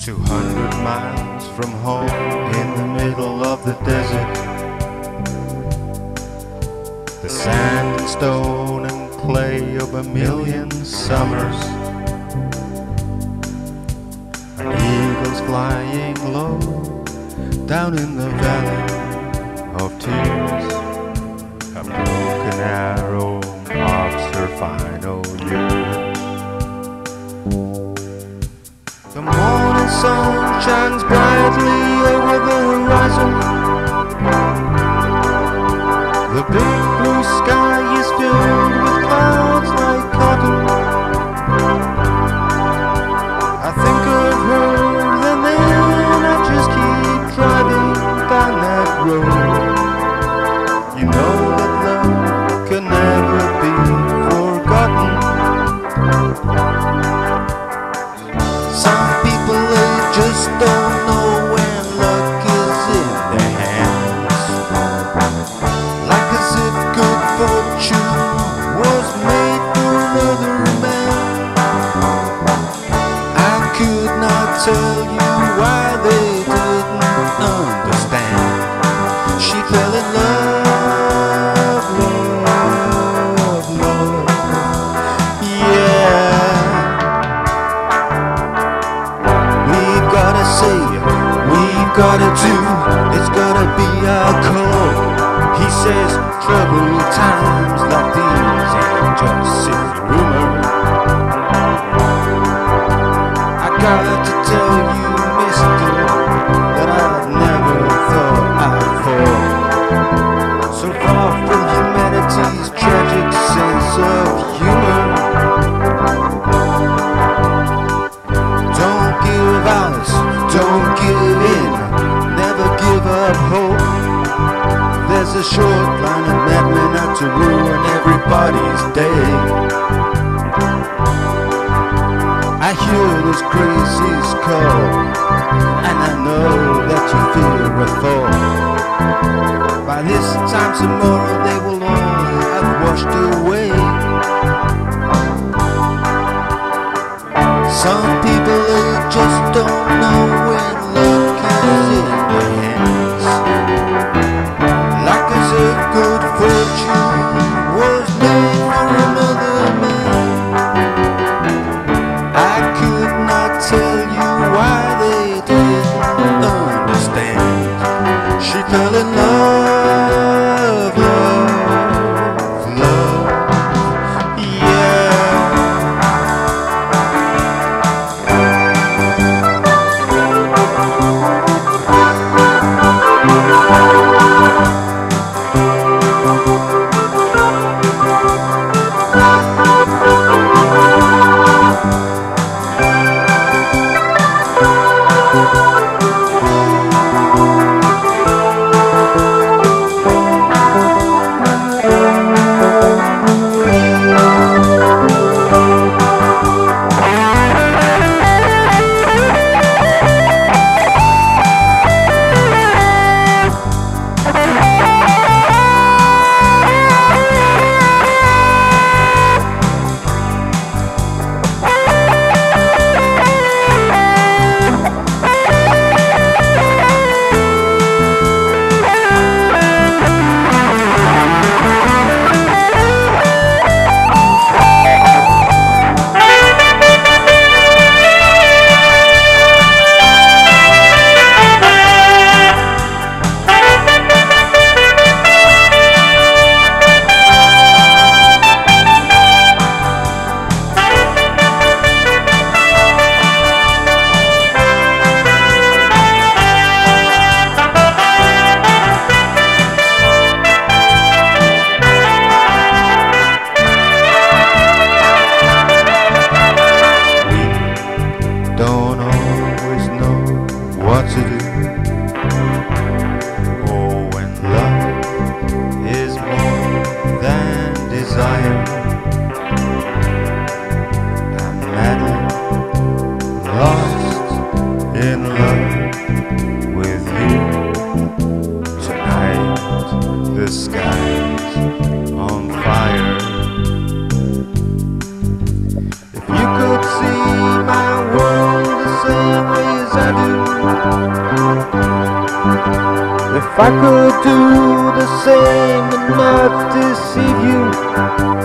200 miles from home in the middle of the desert. The sand and stone and clay of a million summers. An eagle's flying low down in the valley of tears. A broken arrow marks her final year. The morning sun shines brightly over the horizon. The big blue sky is filled with clouds like cotton. I think of her and then I just keep driving down that road. You know that love can never be forgotten. Some people, they just don't know when luck is in their hands. Like as if good fortune was made for another man. I could not tell you why they didn't understand. She fell in love, love, love, yeah. We've gotta say, we've gotta do, it's gotta be our call. He says troubled times like these ain't just silly rumor. I got to tell you, mister, that I never thought I'd fall so far from humanity's tragic sense of humor. Don't give out, don't give in, never give up hope. There's a short line of madmen out to ruin everybody's day. I hear those crazies call, and I know that you fear a fall. By this time tomorrow they will all have washed away. Some people, they just don't know when luck is in their hands. Like as if good fortune was made for another man. I could not tell you why they didn't understand. She fell in love, love, love, yeah. In love with you tonight, the sky's on fire. If you could see my world If I could do the same and not deceive you,